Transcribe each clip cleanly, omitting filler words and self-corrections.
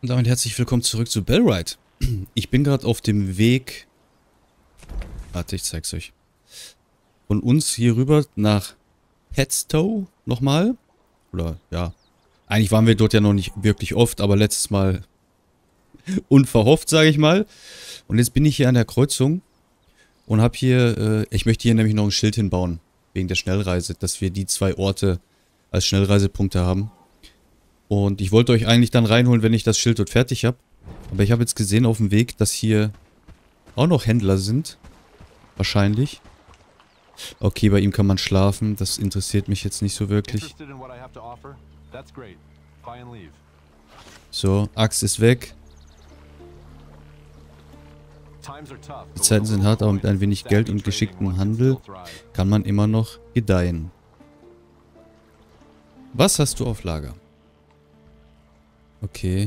Und damit herzlich willkommen zurück zu Bellrite. Ich bin gerade auf dem Weg... Warte, ich zeig's euch. Von uns hier rüber nach Padstow nochmal. Oder, ja. Eigentlich waren wir dort ja noch nicht wirklich oft, aber letztes Mal unverhofft, sage ich mal. Und jetzt bin ich hier an der Kreuzung und habe hier... ich möchte hier nämlich noch ein Schild hinbauen. Wegen der Schnellreise, dass wir die zwei Orte als Schnellreisepunkte haben. Und ich wollte euch eigentlich dann reinholen, wenn ich das Schild dort fertig habe. Aber ich habe jetzt gesehen auf dem Weg, dass hier auch noch Händler sind. Wahrscheinlich. Okay, bei ihm kann man schlafen. Das interessiert mich jetzt nicht so wirklich. So, Axt ist weg. Die Zeiten sind hart, aber mit ein wenig Geld und geschicktem Handel kann man immer noch gedeihen. Was hast du auf Lager? Okay.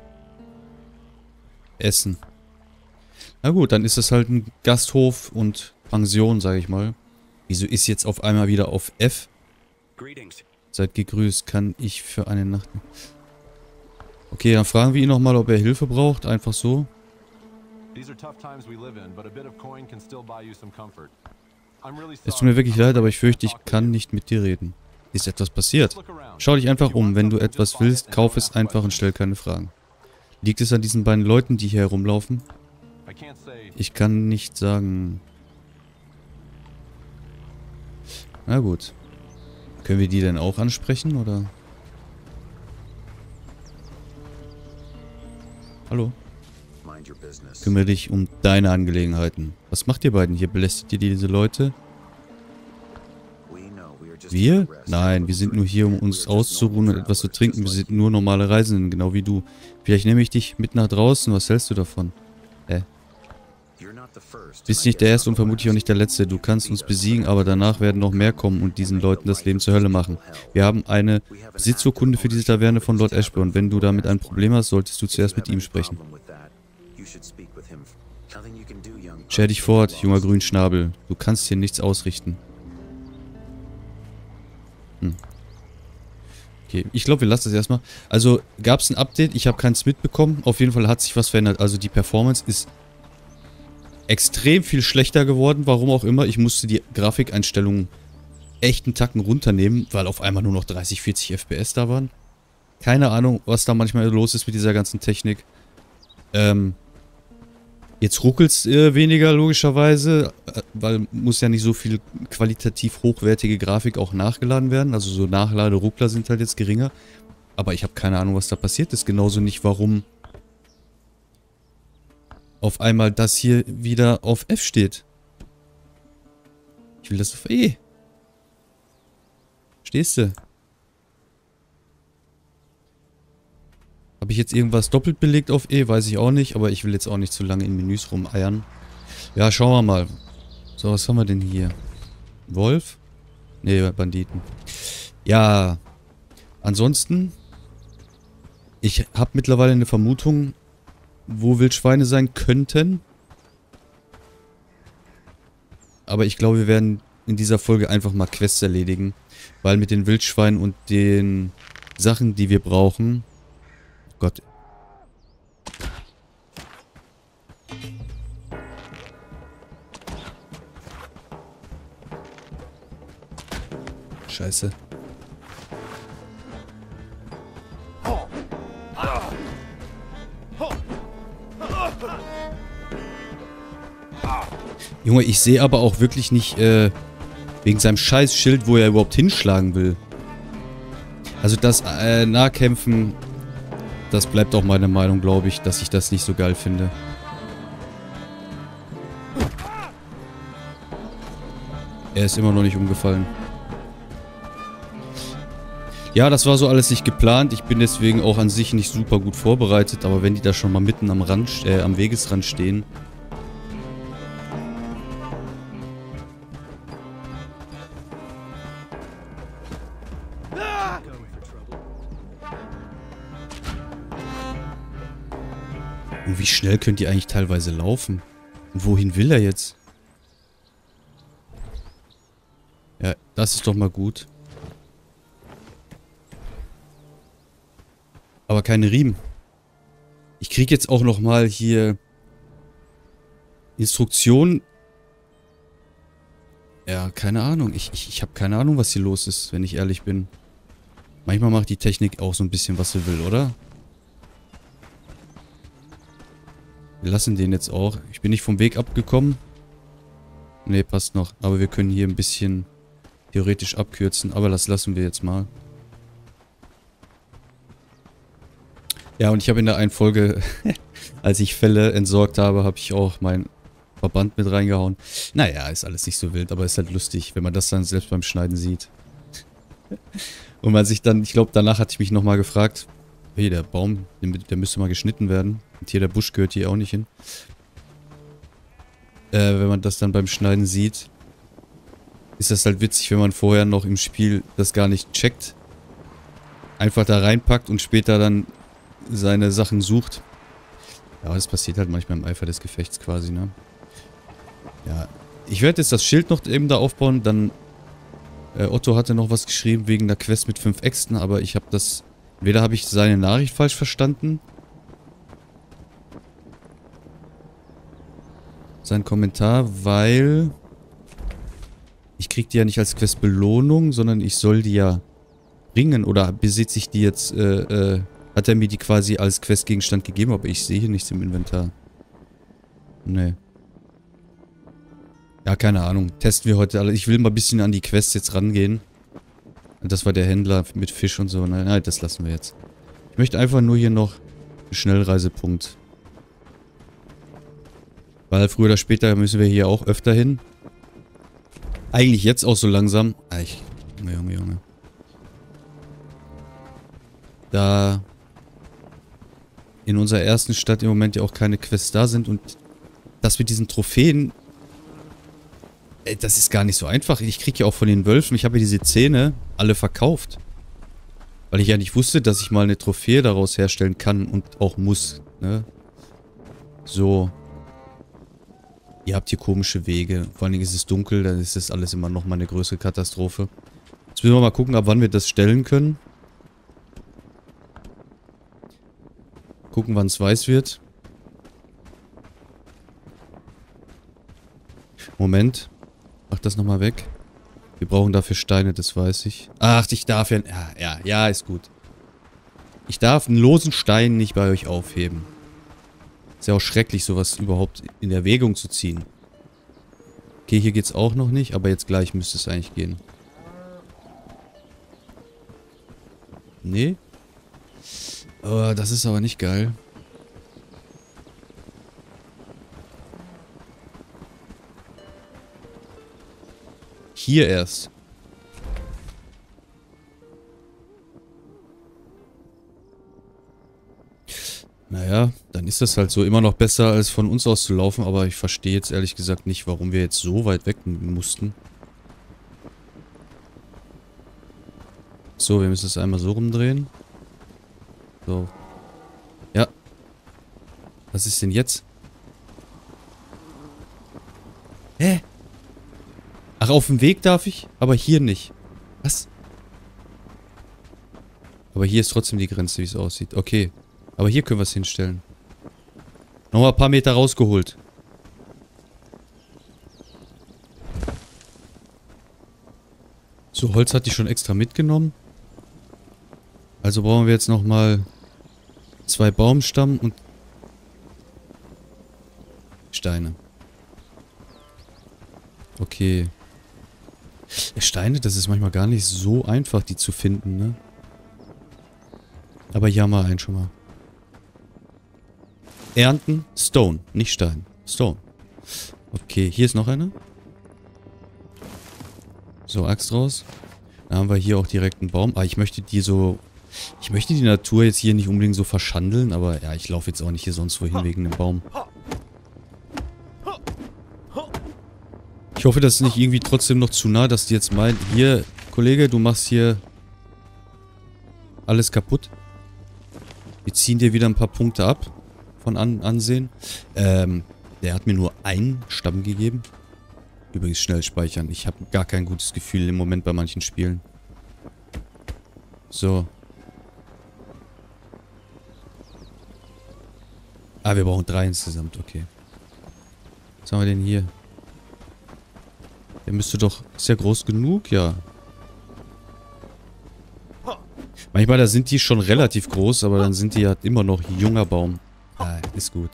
Essen. Na gut, dann ist es halt ein Gasthof und Pension, sage ich mal. Wieso ist jetzt auf einmal wieder auf F? Seid gegrüßt, kann ich für eine Nacht... Okay, dann fragen wir ihn nochmal, ob er Hilfe braucht, einfach so. Es tut mir wirklich leid, aber ich fürchte, ich kann nicht mit dir reden. Ist etwas passiert? Schau dich einfach um. Wenn du etwas willst, kauf es einfach und stell keine Fragen. Liegt es an diesen beiden Leuten, die hier herumlaufen? Ich kann nicht sagen. Na gut. Können wir die denn auch ansprechen, oder? Hallo? Kümmere dich um deine Angelegenheiten. Was macht ihr beiden hier? Belästigt ihr diese Leute? Wir? Nein, wir sind nur hier, um uns auszuruhen und etwas zu trinken. Wir sind nur normale Reisenden, genau wie du. Vielleicht nehme ich dich mit nach draußen. Was hältst du davon? Bist nicht der Erste und vermutlich auch nicht der Letzte. Du kannst uns besiegen, aber danach werden noch mehr kommen und diesen Leuten das Leben zur Hölle machen. Wir haben eine Besitzurkunde für diese Taverne von Lord Ashburn. Wenn du damit ein Problem hast, solltest du zuerst mit ihm sprechen. Scher dich fort, junger Grünschnabel. Du kannst hier nichts ausrichten. Okay, ich glaube, wir lassen das erstmal. Also, gab es ein Update? Ich habe keins mitbekommen. Auf jeden Fall hat sich was verändert. Also, die Performance ist extrem viel schlechter geworden. Warum auch immer. Ich musste die Grafikeinstellungen echt einen Tacken runternehmen, weil auf einmal nur noch 30, 40 FPS da waren. Keine Ahnung, was da manchmal los ist mit dieser ganzen Technik. Jetzt ruckelt es weniger, logischerweise, weil muss ja nicht so viel qualitativ hochwertige Grafik auch nachgeladen werden. Also so Nachladeruckler sind halt jetzt geringer. Aber ich habe keine Ahnung, was da passiert ist. Genauso nicht, warum auf einmal das hier wieder auf F steht. Ich will das auf E. Stehst du? Habe ich jetzt irgendwas doppelt belegt auf E? Weiß ich auch nicht, aber ich will jetzt auch nicht zu lange in Menüs rumeiern. Ja, schauen wir mal. So, was haben wir denn hier? Wolf? Ne, Banditen. Ja, ansonsten, ich habe mittlerweile eine Vermutung, wo Wildschweine sein könnten. Aber ich glaube, wir werden in dieser Folge einfach mal Quests erledigen. Weil mit den Wildschweinen und den Sachen, die wir brauchen... Gott. Scheiße. Junge, ich sehe aber auch wirklich nicht, wegen seinem Scheißschild, wo er überhaupt hinschlagen will. Also das Nahkämpfen, das bleibt auch meine Meinung, glaube ich, dass ich das nicht so geil finde. Er ist immer noch nicht umgefallen. Ja, das war so alles nicht geplant. Ich bin deswegen auch an sich nicht super gut vorbereitet. Aber wenn die da schon mal mitten am Rand, am Wegesrand stehen... Und wie schnell könnt ihr eigentlich teilweise laufen? Und wohin will er jetzt? Ja, das ist doch mal gut. Aber keine Riemen. Ich kriege jetzt auch nochmal hier Instruktionen. Ja, keine Ahnung. Ich habe keine Ahnung, was hier los ist, wenn ich ehrlich bin. Manchmal macht die Technik auch so ein bisschen, was sie will, oder? Wir lassen den jetzt auch. Ich bin nicht vom Weg abgekommen. Ne, passt noch. Aber wir können hier ein bisschen theoretisch abkürzen. Aber das lassen wir jetzt mal. Ja, und ich habe in der einen Folge, als ich Fälle entsorgt habe, habe ich auch meinen Verband mit reingehauen. Naja, ist alles nicht so wild, aber ist halt lustig, wenn man das dann selbst beim Schneiden sieht. Und man sich dann, ich glaube, danach hatte ich mich nochmal gefragt, hey, der Baum, der müsste mal geschnitten werden. Und hier, der Busch gehört hier auch nicht hin. Wenn man das dann beim Schneiden sieht, ist das halt witzig, wenn man vorher noch im Spiel das gar nicht checkt. Einfach da reinpackt und später dann seine Sachen sucht. Ja, das passiert halt manchmal im Eifer des Gefechts quasi, ne? Ja, ich werde jetzt das Schild noch eben da aufbauen, dann Otto hatte noch was geschrieben wegen der Quest mit 5 Äxten, aber ich habe das, entweder habe ich seine Nachricht falsch verstanden, sein Kommentar, weil ich krieg die ja nicht als Quest Belohnung, sondern ich soll die ja bringen, oder besitze ich die jetzt, hat er mir die quasi als Questgegenstand gegeben, aber ich sehe hier nichts im Inventar. Nee. Ja, keine Ahnung. Testen wir heute alle. Ich will mal ein bisschen an die Quests jetzt rangehen. Das war der Händler mit Fisch und so. Nein, das lassen wir jetzt. Ich möchte einfach nur hier noch einen Schnellreisepunkt. Weil früher oder später müssen wir hier auch öfter hin. Eigentlich jetzt auch so langsam. Junge. Da in unserer ersten Stadt im Moment ja auch keine Quests da sind und das mit diesen Trophäen, das ist gar nicht so einfach. Ich kriege ja auch von den Wölfen, ich habe ja diese Zähne alle verkauft. Weil ich ja nicht wusste, dass ich mal eine Trophäe daraus herstellen kann und auch muss, ne? So. Ihr habt hier komische Wege. Vor allen Dingen ist es dunkel, dann ist das alles immer noch mal eine größere Katastrophe. Jetzt müssen wir mal gucken, ab wann wir das stellen können. Gucken, wann es weiß wird. Moment. Mach das nochmal weg. Wir brauchen dafür Steine, das weiß ich. Ach, ich darf ja... Ja, ist gut. Ich darf einen losen Stein nicht bei euch aufheben. Ist ja auch schrecklich, sowas überhaupt in Erwägung zu ziehen. Okay, hier geht's auch noch nicht, aber jetzt gleich müsste es eigentlich gehen. Nee? Oh, das ist aber nicht geil. Hier erst. Naja, dann ist das halt so. Immer noch besser, als von uns aus zu laufen. Aber ich verstehe jetzt ehrlich gesagt nicht, warum wir jetzt so weit weg mussten. So, wir müssen es einmal so rumdrehen. So. Ja. Was ist denn jetzt? Hä? Ach, auf dem Weg darf ich? Aber hier nicht. Was? Aber hier ist trotzdem die Grenze, wie es aussieht. Okay. Aber hier können wir es hinstellen. Nochmal ein paar Meter rausgeholt. So, Holz hatte ich schon extra mitgenommen. Also brauchen wir jetzt nochmal 2 Baumstamm und Steine. Okay. Steine, das ist manchmal gar nicht so einfach, die zu finden, ne? Aber ja, mal einen schon mal. Ernten, Stone, nicht Stein. Stone. Okay, hier ist noch eine. So, Axt raus. Dann haben wir hier auch direkt einen Baum. Ah, ich möchte die so... Ich möchte die Natur jetzt hier nicht unbedingt so verschandeln, aber ja, ich laufe jetzt auch nicht hier sonst wohin wegen dem Baum. Ich hoffe, das ist nicht irgendwie trotzdem noch zu nah, dass die jetzt meinen, hier, Kollege, du machst hier alles kaputt. Wir ziehen dir wieder ein paar Punkte ab von Ansehen. Der hat mir nur einen Stamm gegeben. Übrigens schnell speichern. Ich habe gar kein gutes Gefühl im Moment bei manchen Spielen. So. Ah, wir brauchen 3 insgesamt, okay. Was haben wir denn hier? Der müsste doch... Ist ja groß genug, ja. Manchmal, da sind die schon relativ groß, aber dann sind die ja immer noch junger Baum. Ah, ist gut.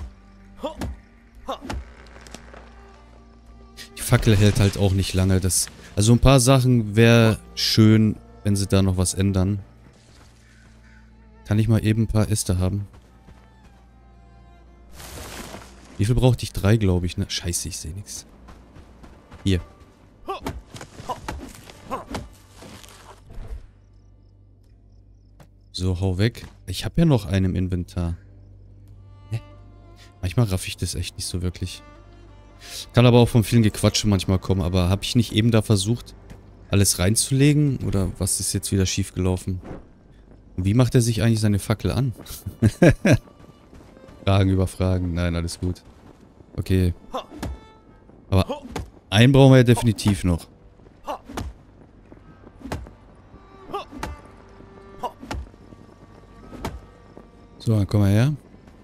Die Fackel hält halt auch nicht lange. Also ein paar Sachen wäre schön, wenn sie da noch was ändern. Kann ich mal eben ein paar Äste haben? Wie viel brauchte ich? 3, glaube ich, ne? Scheiße, ich sehe nichts. Hier. So, hau weg. Ich habe ja noch einen im Inventar. Hä? Manchmal raff ich das echt nicht so wirklich. Kann aber auch vom vielen Gequatsche manchmal kommen. Aber habe ich nicht eben da versucht, alles reinzulegen? Oder was ist jetzt wieder schief gelaufen? Und wie macht er sich eigentlich seine Fackel an? Fragen über Fragen. Nein, alles gut. Okay. Aber einen brauchen wir ja definitiv noch. So, dann komm mal her.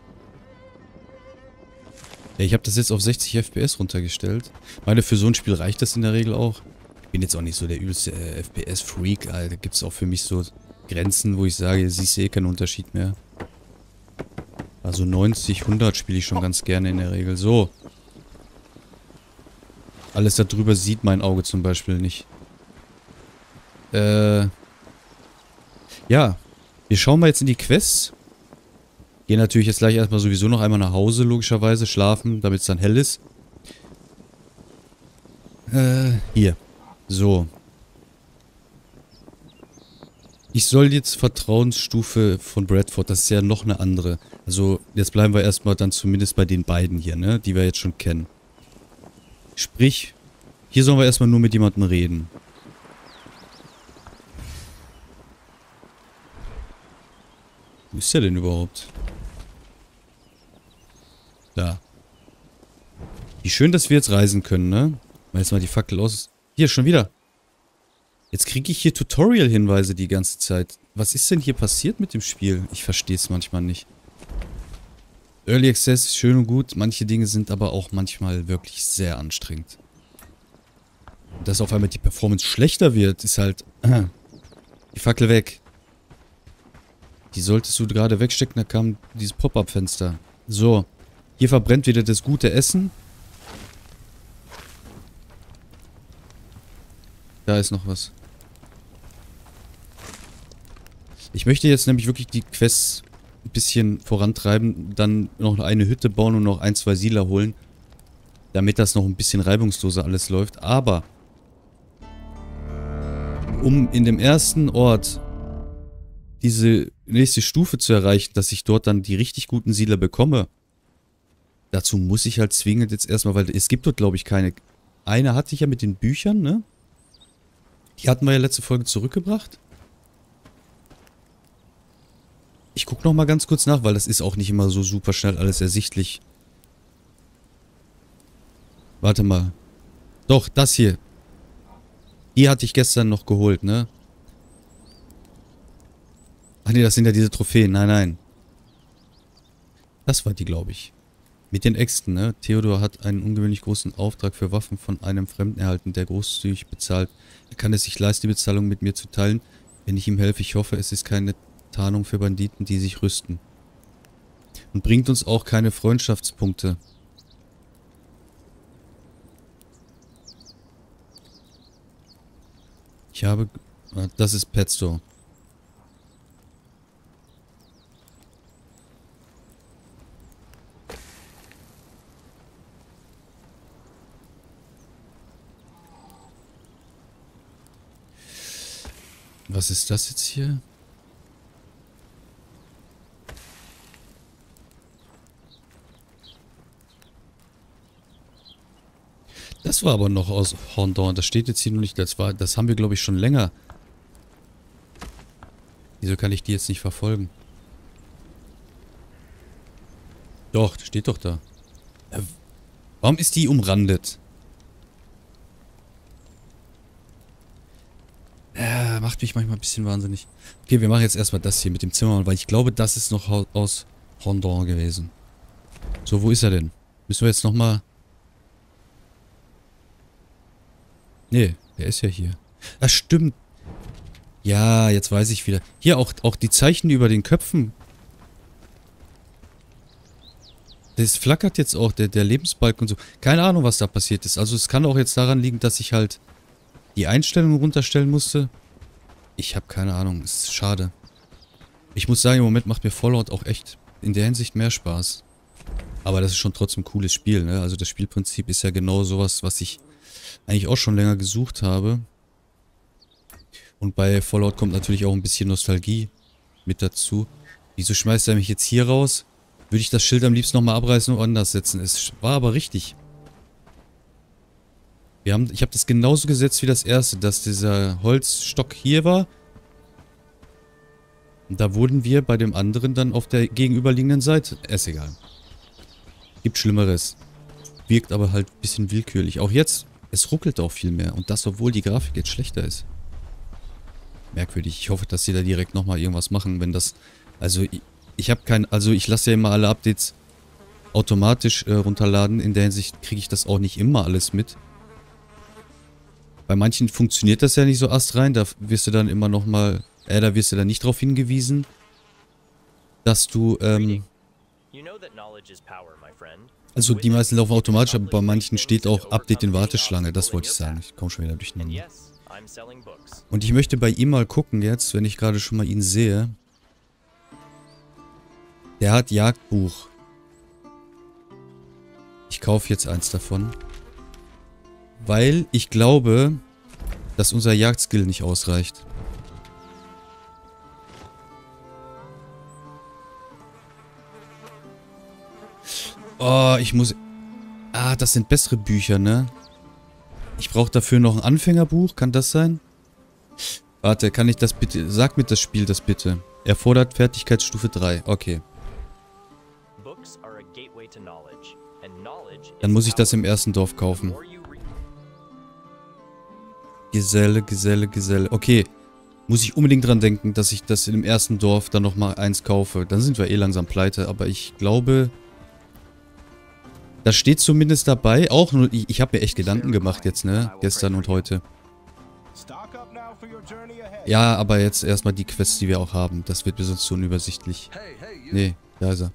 Ja, ich habe das jetzt auf 60 FPS runtergestellt. Ich meine, für so ein Spiel reicht das in der Regel auch. Ich bin jetzt auch nicht so der übelste FPS-Freak. Da gibt es auch für mich so Grenzen, wo ich sage, siehst du eh keinen Unterschied mehr. Also 90, 100 spiele ich schon ganz gerne in der Regel. So. Alles darüber sieht mein Auge zum Beispiel nicht. Ja. Wir schauen mal jetzt in die Quests. Gehen natürlich jetzt gleich erstmal sowieso noch einmal nach Hause, logischerweise. Schlafen, damit es dann hell ist. Hier. So. Ich soll jetzt Vertrauensstufe von Bradford, das ist ja noch eine andere. Also, jetzt bleiben wir erstmal dann zumindest bei den beiden hier, ne? Die wir jetzt schon kennen. Sprich, hier sollen wir erstmal nur mit jemandem reden. Wo ist der denn überhaupt? Da. Wie schön, dass wir jetzt reisen können, ne? Mal jetzt mal die Fackel aus. Hier, schon wieder. Jetzt kriege ich hier Tutorial-Hinweise die ganze Zeit. Was ist denn hier passiert mit dem Spiel? Ich verstehe es manchmal nicht. Early Access ist schön und gut. Manche Dinge sind aber auch manchmal wirklich sehr anstrengend. Und dass auf einmal die Performance schlechter wird, ist halt... Die Fackel weg. Die solltest du gerade wegstecken, da kam dieses Pop-Up-Fenster. So. Hier verbrennt wieder das gute Essen. Da ist noch was. Ich möchte jetzt nämlich wirklich die Quests ein bisschen vorantreiben, dann noch eine Hütte bauen und noch 1, 2 Siedler holen, damit das noch ein bisschen reibungsloser alles läuft. Aber um in dem ersten Ort diese nächste Stufe zu erreichen, dass ich dort dann die richtig guten Siedler bekomme, dazu muss ich halt zwingend jetzt erstmal, weil es gibt dort, glaube ich, keine... Eine hatte ich ja mit den Büchern, ne? Die hatten wir ja letzte Folge zurückgebracht. Ich gucke nochmal ganz kurz nach, weil das ist auch nicht immer so super schnell alles ersichtlich. Warte mal. Doch, das hier. Die hatte ich gestern noch geholt, ne? Ach nee, das sind ja diese Trophäen. Nein, nein. Das war die, glaube ich. Mit den Äxten, ne? Theodor hat einen ungewöhnlich großen Auftrag für Waffen von einem Fremden erhalten, der großzügig bezahlt. Er kann es sich leisten, die Bezahlung mit mir zu teilen, wenn ich ihm helfe. Ich hoffe, es ist keine Tarnung für Banditen, die sich rüsten. Und bringt uns auch keine Freundschaftspunkte. Ich habe... Das ist Pet Store. Was ist das jetzt hier? Das war aber noch aus Horndorn. Das steht jetzt hier nur nicht. Das haben wir, glaube ich, schon länger. Wieso kann ich die jetzt nicht verfolgen? Doch, steht doch da. Warum ist die umrandet? Macht mich manchmal ein bisschen wahnsinnig. Okay, wir machen jetzt erstmal das hier mit dem Zimmermann, weil ich glaube, das ist noch aus Horndorn gewesen. So, wo ist er denn? Müssen wir jetzt nochmal... Nee, der ist ja hier. Ah, stimmt. Ja, jetzt weiß ich wieder. Hier auch die Zeichen über den Köpfen. Das flackert jetzt auch, der Lebensbalken und so. Keine Ahnung, was da passiert ist. Also es kann auch jetzt daran liegen, dass ich halt die Einstellungen runterstellen musste. Ich habe keine Ahnung. Ist schade. Ich muss sagen, im Moment macht mir Fallout auch echt in der Hinsicht mehr Spaß. Aber das ist schon trotzdem ein cooles Spiel, ne? Also das Spielprinzip ist ja genau sowas, was ich eigentlich auch schon länger gesucht habe. Und bei Fallout kommt natürlich auch ein bisschen Nostalgie mit dazu. Wieso schmeißt er mich jetzt hier raus? Würde ich das Schild am liebsten nochmal abreißen und anders setzen. Es war aber richtig. Ich habe das genauso gesetzt wie das erste, dass dieser Holzstock hier war. Und da wurden wir bei dem anderen dann auf der gegenüberliegenden Seite. Ist egal. Gibt Schlimmeres. Wirkt aber halt ein bisschen willkürlich. Auch jetzt, es ruckelt auch viel mehr. Und das, obwohl die Grafik jetzt schlechter ist. Merkwürdig. Ich hoffe, dass sie da direkt nochmal irgendwas machen, wenn das... Also, ich habe kein... Also, ich lasse ja immer alle Updates automatisch runterladen. In der Hinsicht kriege ich das auch nicht immer alles mit. Bei manchen funktioniert das ja nicht so astrein. Da wirst du dann immer nochmal... da wirst du dann nicht darauf hingewiesen, dass du... Also, die meisten laufen automatisch, aber bei manchen steht auch Update in Warteschlange. Das wollte ich sagen. Ich komme schon wieder durcheinander. Und ich möchte bei ihm mal gucken jetzt, wenn ich gerade schon mal ihn sehe. Der hat Jagdbuch. Ich kaufe jetzt eins davon. Weil ich glaube, dass unser Jagdskill nicht ausreicht. Oh, ich muss... Ah, das sind bessere Bücher, ne? Ich brauche dafür noch ein Anfängerbuch. Kann das sein? Warte, kann ich das bitte... Sag mir das Spiel das bitte. Erfordert Fertigkeitsstufe 3. Okay. Dann muss ich das im ersten Dorf kaufen. Geselle, Geselle, Geselle. Okay. Muss ich unbedingt dran denken, dass ich das im ersten Dorf dann nochmal eins kaufe. Dann sind wir eh langsam pleite. Aber ich glaube... Das steht zumindest dabei. Auch nur... Ich habe mir echt Gedanken gemacht jetzt, ne? Gestern und heute. Ja, aber jetzt erstmal die Quests, die wir auch haben. Das wird mir sonst so unübersichtlich. Nee, da ist er.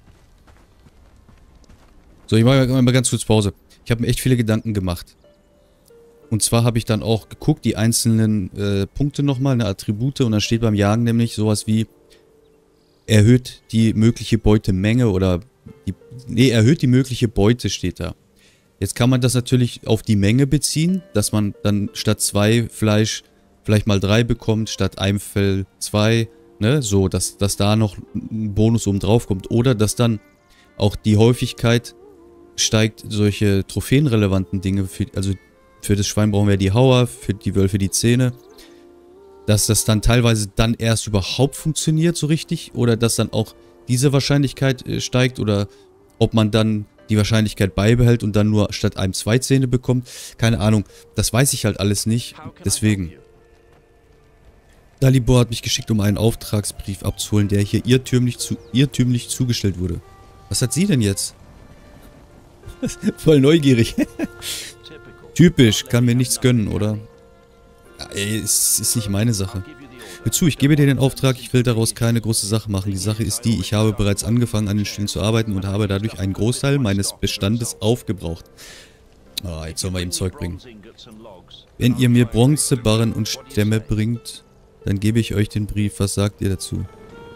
So, ich mache mal ganz kurz Pause. Ich habe mir echt viele Gedanken gemacht. Und zwar habe ich dann auch geguckt, die einzelnen Punkte nochmal, eine Attribute. Und dann steht beim Jagen nämlich sowas wie erhöht die mögliche Beutemenge oder erhöht die mögliche Beute steht da. Jetzt kann man das natürlich auf die Menge beziehen, dass man dann statt 2 Fleisch vielleicht mal 3 bekommt, statt einem Fell 2, ne, so, dass da noch ein Bonus oben drauf kommt. Oder dass dann auch die Häufigkeit steigt, solche trophäenrelevanten Dinge, also für das Schwein brauchen wir die Hauer, für die Wölfe die Zähne, dass das dann teilweise dann erst überhaupt funktioniert so richtig oder dass dann auch diese Wahrscheinlichkeit steigt oder ob man dann die Wahrscheinlichkeit beibehält und dann nur statt einem 2 Zähne bekommt. Keine Ahnung, das weiß ich halt alles nicht, deswegen. Dalibor hat mich geschickt, um einen Auftragsbrief abzuholen, der hier irrtümlich zugestellt wurde. Was hat sie denn jetzt? Voll neugierig. Typisch, kann mir nichts gönnen, oder? Ey, es ist nicht meine Sache. Hör zu, ich gebe dir den Auftrag, ich will daraus keine große Sache machen. Die Sache ist die, ich habe bereits angefangen an den Stellen zu arbeiten und habe dadurch einen Großteil meines Bestandes aufgebraucht. Ah, jetzt sollen wir ihm Zeug bringen. Wenn ihr mir Bronze, Barren und Stämme bringt, dann gebe ich euch den Brief. Was sagt ihr dazu?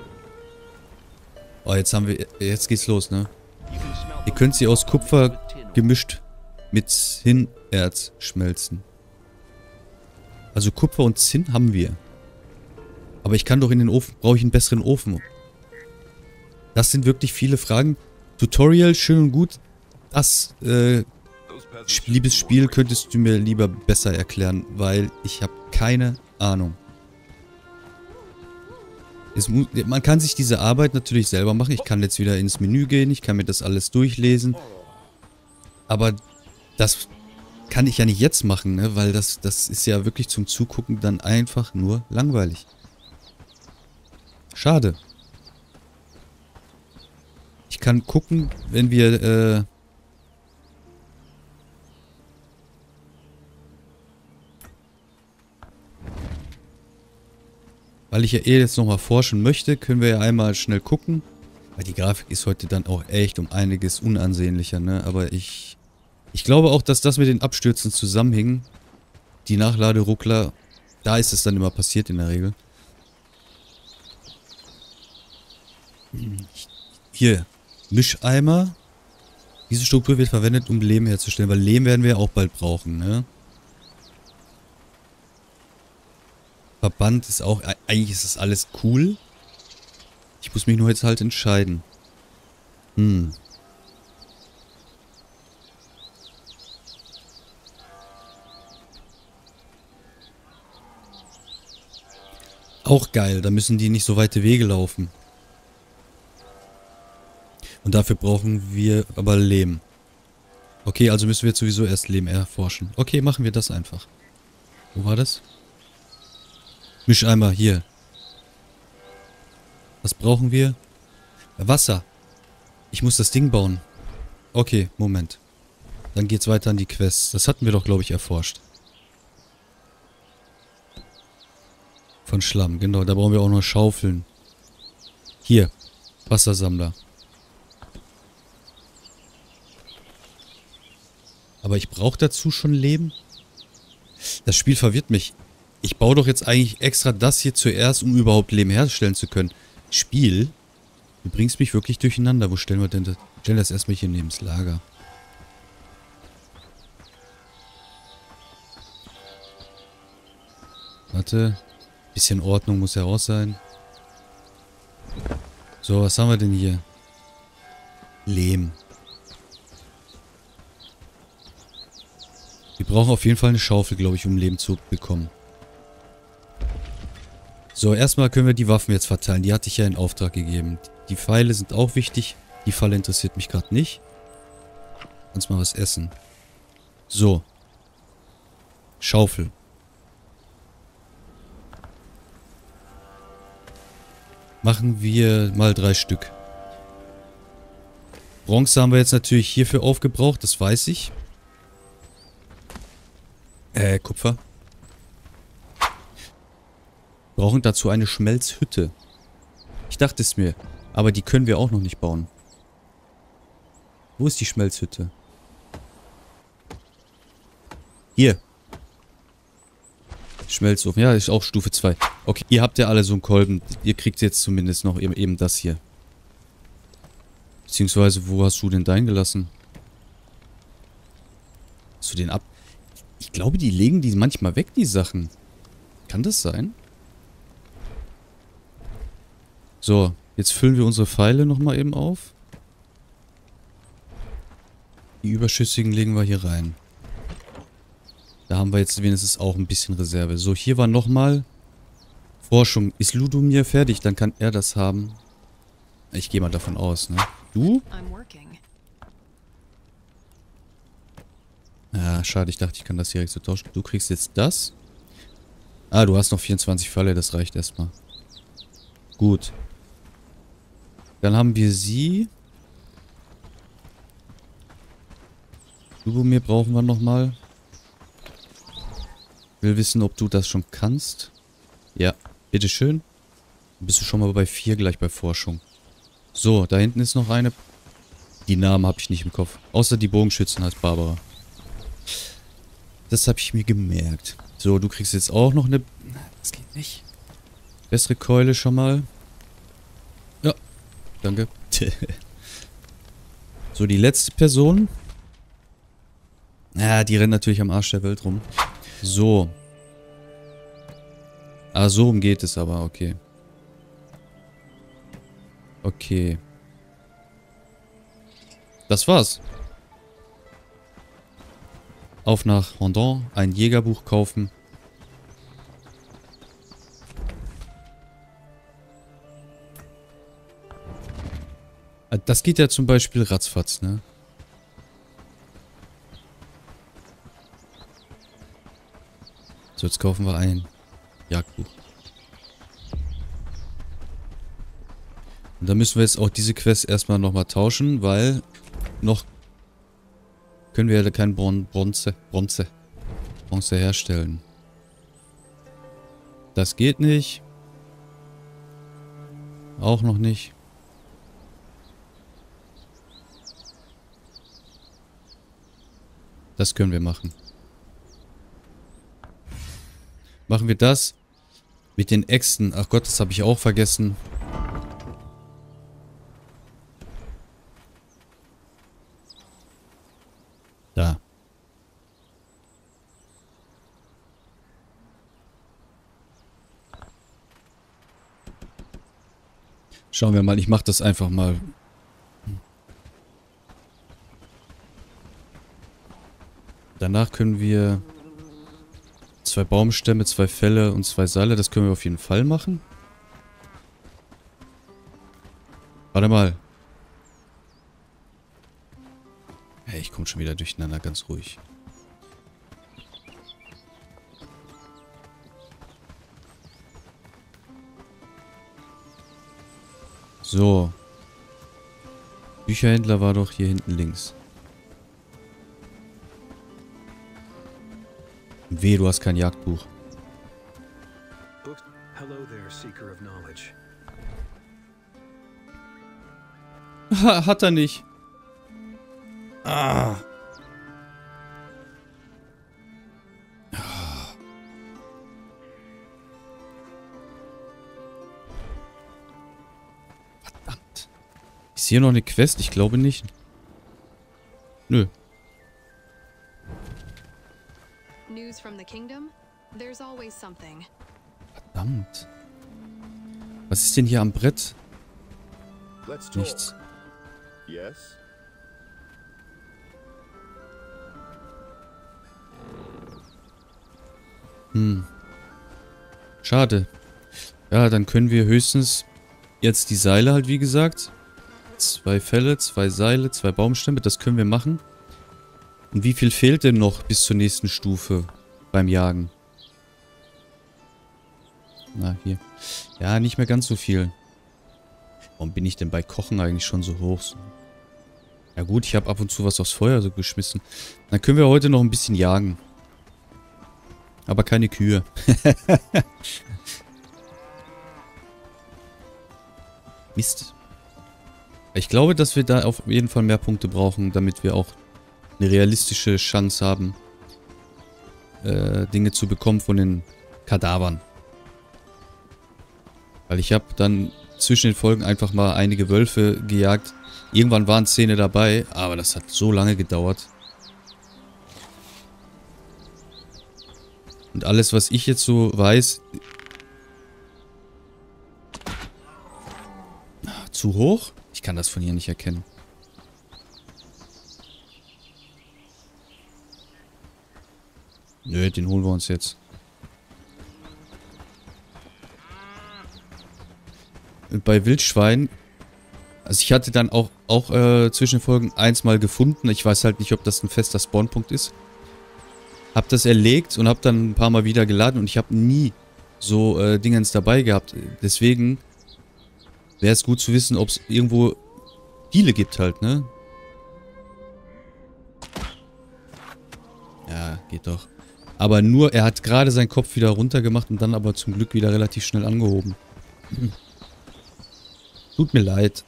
Oh, jetzt geht's los, ne? Ihr könnt sie aus Kupfer gemischt mit Zinnerz schmelzen. Also Kupfer und Zinn haben wir. Aber ich kann doch in den Ofen, brauche ich einen besseren Ofen. Das sind wirklich viele Fragen. Tutorial, schön und gut. Das, liebes Spiel, könntest du mir lieber besser erklären, weil ich habe keine Ahnung. Man kann sich diese Arbeit natürlich selber machen. Ich kann jetzt wieder ins Menü gehen, ich kann mir das alles durchlesen. Aber das kann ich ja nicht jetzt machen, ne? Weil das ist ja wirklich zum Zugucken dann einfach nur langweilig. Schade. Ich kann gucken, wenn wir, weil ich ja eh jetzt nochmal forschen möchte, können wir ja einmal schnell gucken. Weil die Grafik ist heute dann auch echt um einiges unansehnlicher, ne? Aber ich glaube auch, dass das mit den Abstürzen zusammenhing. Die Nachladeruckler, da ist es dann immer passiert in der Regel. Hier, Mischeimer. Diese Struktur wird verwendet, um Lehm herzustellen, weil Lehm werden wir ja auch bald brauchen, ne? Verband ist auch, eigentlich ist das alles cool. Ich muss mich nur jetzt halt entscheiden. Auch geil, da müssen die nicht so weite Wege laufen. Und dafür brauchen wir aber Lehm. Okay, also müssen wir jetzt sowieso erst Lehm erforschen. Okay, machen wir das einfach. Wo war das? Mischeimer, hier. Was brauchen wir? Wasser. Ich muss das Ding bauen. Okay, Moment. Dann geht's weiter an die Quests. Das hatten wir doch, glaube ich, erforscht. Von Schlamm, genau. Da brauchen wir auch noch Schaufeln. Hier. Wassersammler. Aber ich brauche dazu schon Leben? Das Spiel verwirrt mich. Ich baue doch jetzt eigentlich extra das hier zuerst, um überhaupt Leben herstellen zu können. Spiel? Du bringst mich wirklich durcheinander. Wo stellen wir denn das? Stellen das erstmal hier neben das Lager. Warte. Bisschen Ordnung muss ja auch sein. So, was haben wir denn hier? Lehm. Wir brauchen auf jeden Fall eine Schaufel, glaube ich, um Lehm zu bekommen. So, erstmal können wir die Waffen jetzt verteilen. Die hatte ich ja in Auftrag gegeben. Die Pfeile sind auch wichtig. Die Falle interessiert mich gerade nicht. Kannst mal was essen. So. Schaufel. Machen wir mal 3 Stück. Bronze haben wir jetzt natürlich hierfür aufgebraucht, das weiß ich. Kupfer. Brauchen dazu eine Schmelzhütte. Ich dachte es mir, aber die können wir auch noch nicht bauen. Wo ist die Schmelzhütte? Hier. Schmelzofen. Ja, ist auch Stufe 2. Okay, ihr habt ja alle so einen Kolben. Ihr kriegt jetzt zumindest noch eben das hier. Beziehungsweise, wo hast du denn deinen gelassen? Hast du den ab... Ich glaube, die legen die manchmal weg, die Sachen. Kann das sein? So, jetzt füllen wir unsere Pfeile nochmal eben auf. Die überschüssigen legen wir hier rein. Da haben wir jetzt wenigstens auch ein bisschen Reserve. So, hier war nochmal Forschung. Ist Ludomir fertig? Dann kann er das haben. Ich gehe mal davon aus, ne? Du? Ja, schade. Ich dachte, ich kann das direkt so tauschen. Du kriegst jetzt das. Ah, du hast noch 24 Pfeile. Das reicht erstmal. Gut. Dann haben wir sie. Ludomir brauchen wir nochmal. Will wissen, ob du das schon kannst. Ja, bitteschön. Dann bist du schon mal bei 4 gleich bei Forschung. So, da hinten ist noch eine. Die Namen habe ich nicht im Kopf. Außer die Bogenschützen heißt Barbara. Das habe ich mir gemerkt. So, du kriegst jetzt auch noch eine... Das geht nicht. Bessere Keule schon mal. Ja, danke. So, die letzte Person. Ja, die rennt natürlich am Arsch der Welt rum. So. Ah, so geht es aber, okay. Okay. Das war's. Auf nach Rondon, ein Jägerbuch kaufen. Das geht ja zum Beispiel ratzfatz, ne? So, jetzt kaufen wir ein Jagdbuch. Und da müssen wir jetzt auch diese Quest erstmal nochmal tauschen, weil noch können wir ja kein Bronze herstellen. Das geht nicht. Auch noch nicht. Das können wir machen. Machen wir das mit den Äxten. Ach Gott, das habe ich auch vergessen. Da. Schauen wir mal, ich mache das einfach mal. Danach können wir 2 Baumstämme, 2 Felle und 2 Seile. Das können wir auf jeden Fall machen. Warte mal. Hey, ich komme schon wieder durcheinander, ganz ruhig. So. Bücherhändler war doch hier hinten links. Weh, du hast kein Jagdbuch. Hello there, seeker of knowledge. Hat er nicht. Ah. Verdammt. Ist hier noch eine Quest? Ich glaube nicht. Nö. News from the kingdom? There's always something. Verdammt. Was ist denn hier am Brett? Let's talk. Nichts. Yes? Schade. Ja, dann können wir höchstens jetzt die Seile halt, wie gesagt. 2 Felle, 2 Seile, 2 Baumstämme. Das können wir machen. Und wie viel fehlt denn noch bis zur nächsten Stufe beim Jagen? Na, hier. Ja, nicht mehr ganz so viel. Warum bin ich denn bei Kochen eigentlich schon so hoch? Ja gut, ich habe ab und zu was aufs Feuer so geschmissen. Dann können wir heute noch ein bisschen jagen. Aber keine Kühe. Mist. Ich glaube, dass wir da auf jeden Fall mehr Punkte brauchen, damit wir auch eine realistische Chance haben, Dinge zu bekommen von den Kadavern. Weil ich habe dann zwischen den Folgen einfach mal einige Wölfe gejagt. Irgendwann waren 10 dabei, aber das hat so lange gedauert. Und alles, was ich jetzt so weiß... Zu hoch? Ich kann das von hier nicht erkennen. Nö, den holen wir uns jetzt. Und bei Wildschweinen... Also ich hatte dann auch zwischen Folgen 1 mal gefunden. Ich weiß halt nicht, ob das ein fester Spawnpunkt ist. Hab das erlegt und hab dann ein paar Mal wieder geladen. Und ich habe nie so Dingens dabei gehabt. Deswegen wäre es gut zu wissen, ob es irgendwo viele gibt halt, ne? Ja, geht doch. Aber nur, er hat gerade seinen Kopf wieder runter gemacht und dann aber zum Glück wieder relativ schnell angehoben. Tut mir leid.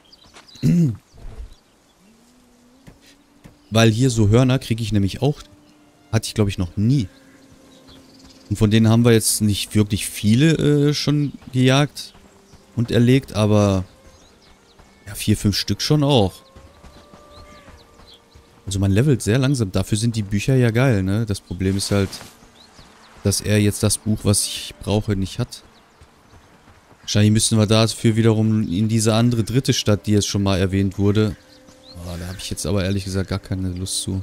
Weil hier so Hörner kriege ich nämlich auch. Hatte ich, glaube ich, noch nie. Und von denen haben wir jetzt nicht wirklich viele schon gejagt und erlegt, aber ja, 4, 5 Stück schon auch. Also man levelt sehr langsam. Dafür sind die Bücher ja geil, ne? Das Problem ist halt, dass er jetzt das Buch, was ich brauche, nicht hat. Wahrscheinlich müssten wir dafür wiederum in diese andere dritte Stadt, die jetzt schon mal erwähnt wurde. Oh, da habe ich jetzt aber ehrlich gesagt gar keine Lust zu.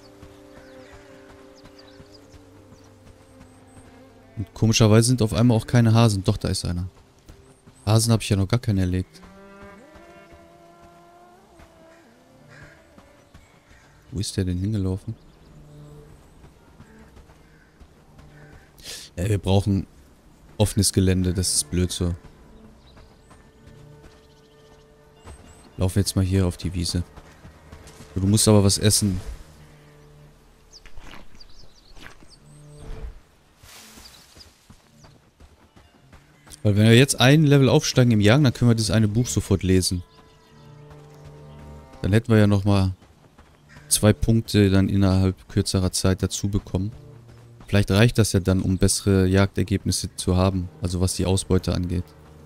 Und komischerweise sind auf einmal auch keine Hasen. Doch, da ist einer. Hasen habe ich ja noch gar keinen erlegt. Wo ist der denn hingelaufen? Ja, wir brauchen offenes Gelände. Das ist blöd so. Laufen jetzt mal hier auf die Wiese. Du musst aber was essen. Weil wenn wir jetzt ein Level aufsteigen im Jagen, dann können wir das eine Buch sofort lesen. Dann hätten wir ja nochmal 2 Punkte dann innerhalb kürzerer Zeit dazu bekommen. Vielleicht reicht das ja dann, um bessere Jagdergebnisse zu haben. Also was die Ausbeute angeht.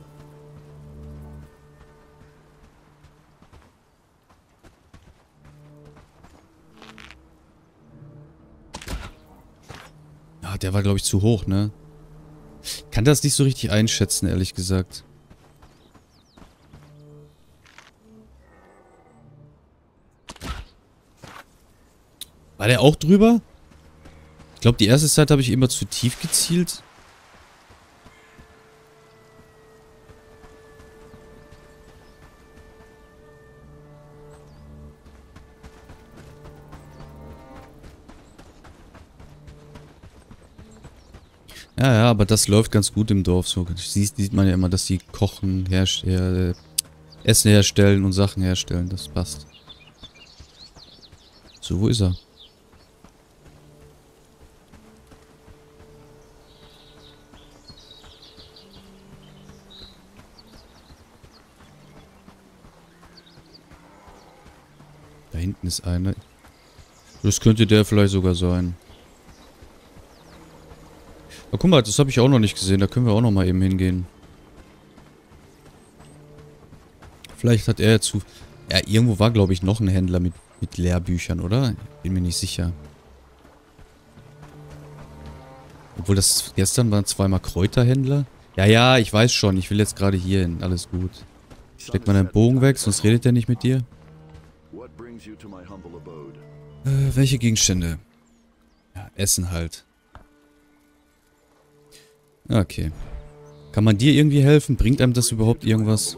Ja, der war glaube ich zu hoch, ne? Ich kann das nicht so richtig einschätzen, ehrlich gesagt. War der auch drüber? Ich glaube, die erste Zeit habe ich immer zu tief gezielt. Ja, ja, aber das läuft ganz gut im Dorf. So sieht man ja immer, dass die kochen, Essen herstellen und Sachen herstellen. Das passt. So, wo ist er? Da hinten ist einer. Das könnte der vielleicht sogar sein. Aber guck mal, das habe ich auch noch nicht gesehen. Da können wir auch noch mal eben hingehen. Vielleicht hat er zu... Ja, irgendwo war, glaube ich, noch ein Händler mit Lehrbüchern, oder? Bin mir nicht sicher. Obwohl das gestern waren zweimal Kräuterhändler. Ja, ja, ich weiß schon. Ich will jetzt gerade hier hin. Alles gut. Steck mal deinen Bogen weg, sonst redet er nicht mit dir. Welche Gegenstände? Ja, Essen halt. Okay. Kann man dir irgendwie helfen? Bringt einem das überhaupt irgendwas?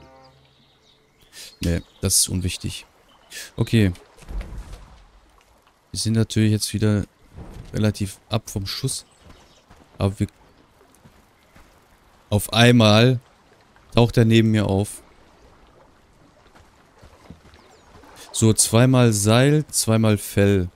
Nee, das ist unwichtig. Okay. Wir sind natürlich jetzt wieder relativ ab vom Schuss. Aber wir... Auf einmal taucht er neben mir auf. So, 2-mal Seil, 2-mal Fell.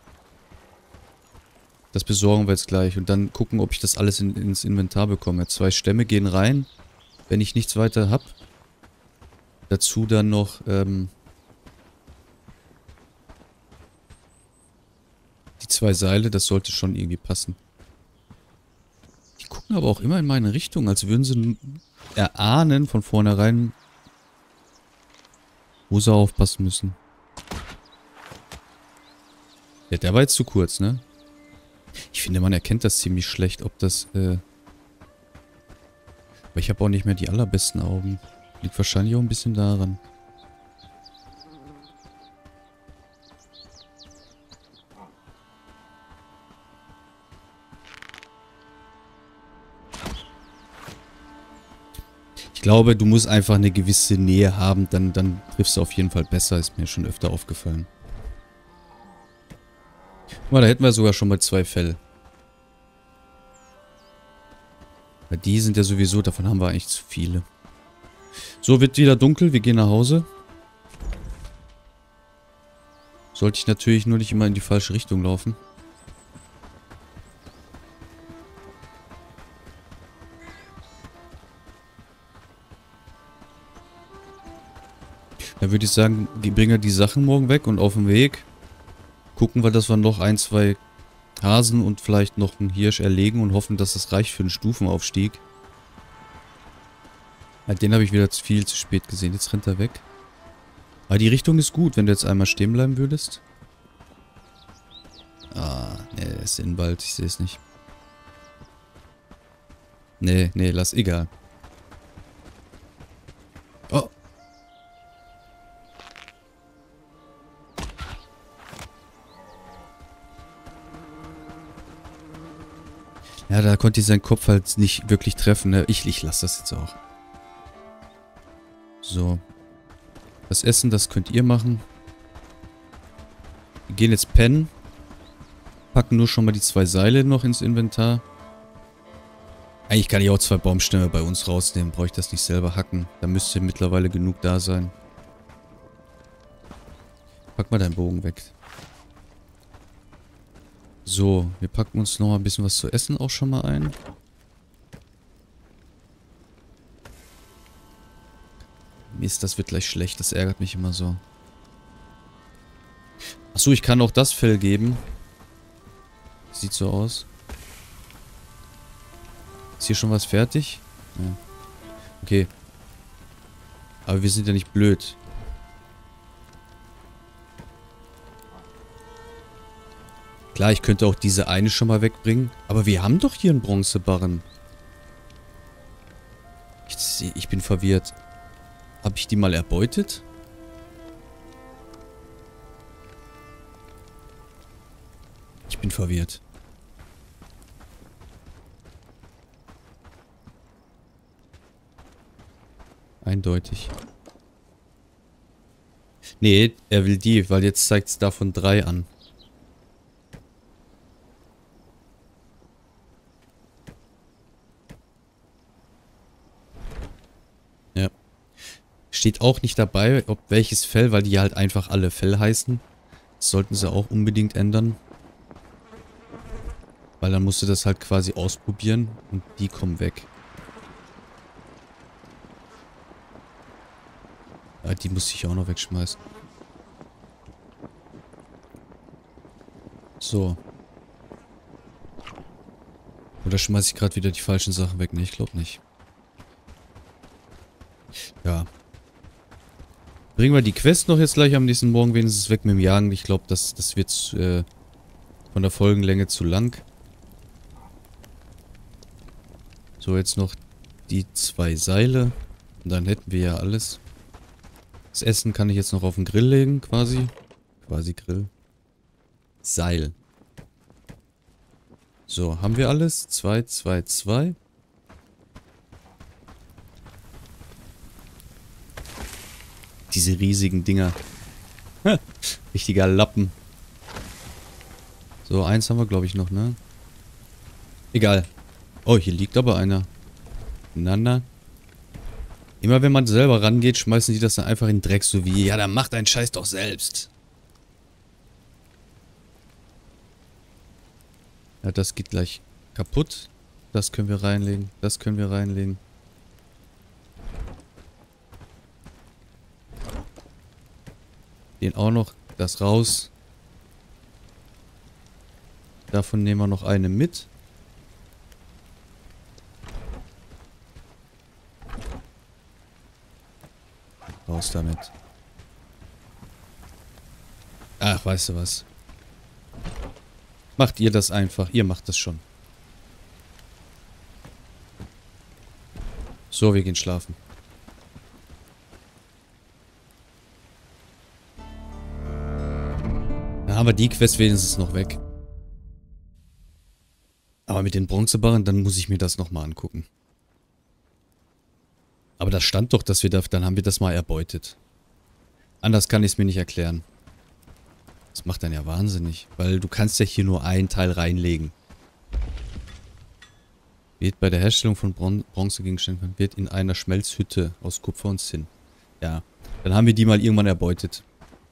Das besorgen wir jetzt gleich. Und dann gucken, ob ich das alles ins Inventar bekomme. 2 Stämme gehen rein, wenn ich nichts weiter habe. Dazu dann noch, die 2 Seile, das sollte schon irgendwie passen. Die gucken aber auch immer in meine Richtung, als würden sie erahnen von vornherein, wo sie aufpassen müssen. Ja, der war jetzt zu kurz, ne? Ich finde, man erkennt das ziemlich schlecht, ob das, Aber ich habe auch nicht mehr die allerbesten Augen. Liegt wahrscheinlich auch ein bisschen daran. Ich glaube, du musst einfach eine gewisse Nähe haben, dann triffst du auf jeden Fall besser, ist mir schon öfter aufgefallen. Guck mal, da hätten wir sogar schon mal 2 Fell. Weil die sind ja sowieso, davon haben wir eigentlich zu viele. So, wird wieder dunkel, wir gehen nach Hause. Sollte ich natürlich nur nicht immer in die falsche Richtung laufen. Dann würde ich sagen, bringen wir die Sachen morgen weg und auf dem Weg gucken wir, dass wir noch 1, 2 Hasen und vielleicht noch einen Hirsch erlegen und hoffen, dass das reicht für einen Stufenaufstieg. Ja, den habe ich wieder viel zu spät gesehen. Jetzt rennt er weg. Aber die Richtung ist gut, wenn du jetzt einmal stehen bleiben würdest. Ah, ne, er ist in den Wald. Ich sehe es nicht. Nee, nee, lass. Egal. Oh. Ja, da konnte ich seinen Kopf halt nicht wirklich treffen. Ne? Ich lasse das jetzt auch. So. Das Essen, das könnt ihr machen. Wir gehen jetzt pennen. Packen nur schon mal die 2 Seile noch ins Inventar. Eigentlich kann ich auch 2 Baumstämme bei uns rausnehmen. Brauche ich das nicht selber hacken. Da müsste mittlerweile genug da sein. Pack mal deinen Bogen weg. So, wir packen uns noch mal ein bisschen was zu essen auch schon mal ein. Mist, das wird gleich schlecht. Das ärgert mich immer so. Achso, ich kann auch das Fell geben. Sieht so aus. Ist hier schon was fertig? Ja. Okay. Aber wir sind ja nicht blöd. Klar, ich könnte auch diese eine schon mal wegbringen. Aber wir haben doch hier einen Bronzebarren. Ich bin verwirrt. Habe ich die mal erbeutet? Ich bin verwirrt. Eindeutig. Nee, er will die, weil jetzt zeigt es davon 3 an. Ja. Steht auch nicht dabei, ob welches Fell, weil die halt einfach alle Fell heißen. Das sollten sie auch unbedingt ändern. Weil dann musst du das halt quasi ausprobieren und die kommen weg. Ja, die muss ich auch noch wegschmeißen. So. Oder schmeiße ich gerade wieder die falschen Sachen weg? Ne, ich glaube nicht. Ja. Bringen wir die Quest noch jetzt gleich am nächsten Morgen wenigstens weg mit dem Jagen. Ich glaube, das wird von der Folgenlänge zu lang. So, jetzt noch die 2 Seile. Und dann hätten wir ja alles. Das Essen kann ich jetzt noch auf den Grill legen, quasi. Quasi Grill. Seil. So, haben wir alles? 2, 2, 2. Diese riesigen Dinger. Richtiger Lappen. So, 1 haben wir, glaube ich, noch, ne? Egal. Oh, hier liegt aber einer. Na. Immer wenn man selber rangeht, schmeißen die das dann einfach in den Dreck, so wie, ja, dann macht deinen Scheiß doch selbst. Ja, das geht gleich kaputt. Das können wir reinlegen. Das können wir reinlegen. Den auch noch. Das raus. Davon nehmen wir noch eine mit. Raus damit. Ach, weißt du was? Macht ihr das einfach. Ihr macht das schon. So, wir gehen schlafen. Dann haben wir die Quest wenigstens noch weg. Aber mit den Bronzebarren, dann muss ich mir das nochmal angucken. Aber das stand doch, dass wir da, dann haben wir das mal erbeutet. Anders kann ich es mir nicht erklären. Das macht dann ja wahnsinnig. Weil du kannst ja hier nur einen Teil reinlegen. Wird bei der Herstellung von Bronzegegenständen wird in einer Schmelzhütte aus Kupfer und Zinn. Ja, dann haben wir die mal irgendwann erbeutet.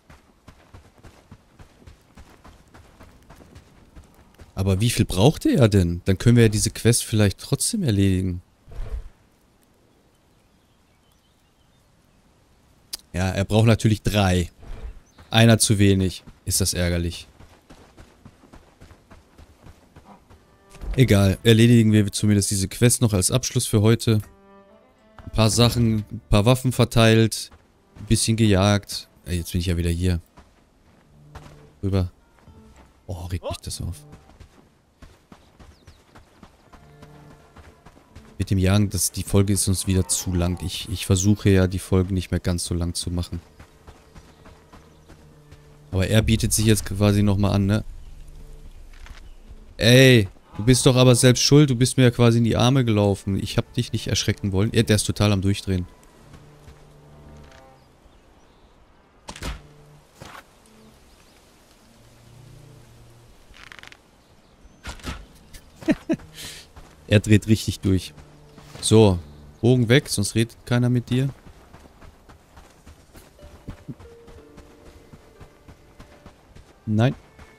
Aber wie viel brauchte er denn? Dann können wir ja diese Quest vielleicht trotzdem erledigen. Ja, er braucht natürlich 3. Einer zu wenig. Ist das ärgerlich. Egal, erledigen wir zumindest diese Quest noch als Abschluss für heute. Ein paar Sachen, ein paar Waffen verteilt. Ein bisschen gejagt. Jetzt bin ich ja wieder hier. Rüber. Oh, regt mich das auf. Mit dem Jagen, die Folge ist uns wieder zu lang. Ich versuche ja, die Folgen nicht mehr ganz so lang zu machen. Aber er bietet sich jetzt quasi nochmal an, ne? Ey, du bist doch aber selbst schuld. Du bist mir ja quasi in die Arme gelaufen. Ich hab dich nicht erschrecken wollen. Der ist total am Durchdrehen. Er dreht richtig durch. So, Bogen weg, sonst redet keiner mit dir. Nein.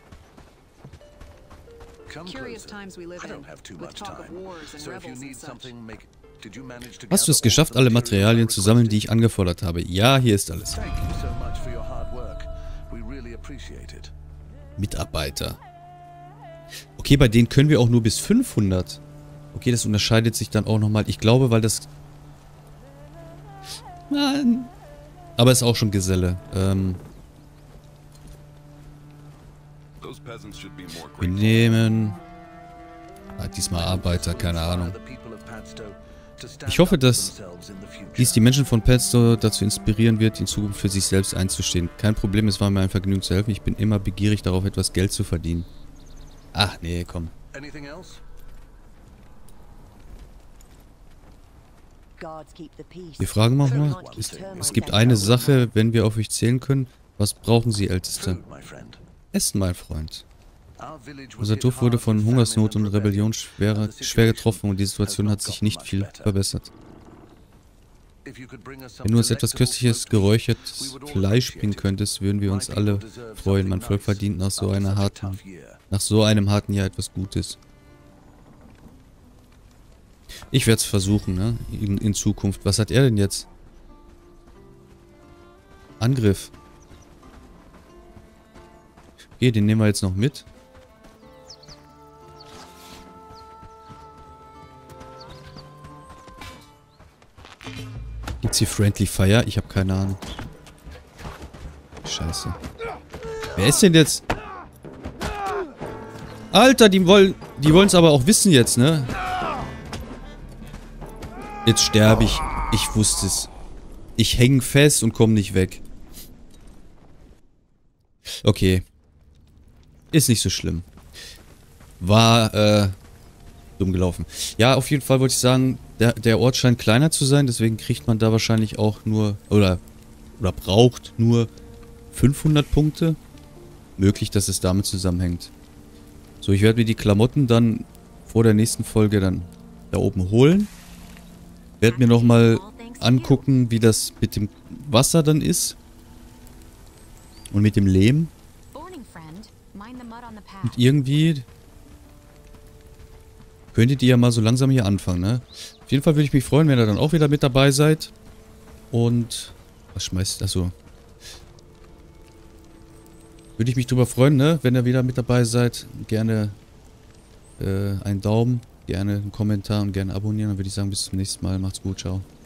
Come Curious closer. times we live I in, don't have too with much talk of time. wars and So if you rebels and need such. something, did you manage to Hast du es gather all geschafft, the alle materials Materialien I zu sammeln, die requested? ich angefordert habe? Ja, hier ist alles. Thank you so much for your hard work. We really appreciate it. Mitarbeiter. Okay, bei denen können wir auch nur bis 500. Okay, das unterscheidet sich dann auch nochmal. Ich glaube, weil das... Nein. Aber ist auch schon Geselle. Those peasants should be more Wir grateful. nehmen... diesmal Arbeiter, keine Ahnung. Ich hoffe, dass dies die Menschen von Padstow dazu inspirieren wird, in Zukunft für sich selbst einzustehen. Kein Problem, es war mir ein Vergnügen zu helfen. Ich bin immer begierig darauf, etwas Geld zu verdienen. Ach nee, komm. Anything else? Wir fragen mal. Es gibt eine Sache, wenn wir auf euch zählen können. Was brauchen Sie, Älteste? Food, my friend. Essen, mein Freund. Our village was Unser hit Dorf wurde hard von with Hungersnot famine und and Rebellion rebellion. schwer getroffen und die Situation hat sich nicht viel verbessert. Wenn du uns etwas köstliches, geräuchertes Fleisch bringen könntest, würden wir uns alle freuen. Mein Volk verdient nach so einem harten Jahr etwas Gutes. Ich werde es versuchen, ne? In Zukunft. Was hat er denn jetzt? Angriff. Okay, den nehmen wir jetzt noch mit. Gibt's hier Friendly Fire? Ich habe keine Ahnung. Scheiße. Wer ist denn jetzt? Alter, die wollen es aber auch wissen jetzt, ne? Jetzt sterbe ich. Ich wusste es. Ich hänge fest und komme nicht weg. Okay. Ist nicht so schlimm. War, dumm gelaufen. Ja, auf jeden Fall wollte ich sagen, der Ort scheint kleiner zu sein, deswegen kriegt man da wahrscheinlich auch nur, oder braucht nur 500 Punkte. Möglich, dass es damit zusammenhängt. So, ich werde mir die Klamotten dann vor der nächsten Folge dann da oben holen. Werde mir nochmal angucken, wie das mit dem Wasser dann ist. Und mit dem Lehm. Und irgendwie könntet ihr ja mal so langsam hier anfangen, ne? Auf jeden Fall würde ich mich freuen, wenn ihr dann auch wieder mit dabei seid. Und... Was schmeißt... Achso. Würde ich mich drüber freuen, ne? Wenn ihr wieder mit dabei seid. Gerne einen Daumen, gerne einen Kommentar und gerne abonnieren. Dann würde ich sagen, bis zum nächsten Mal. Macht's gut, ciao.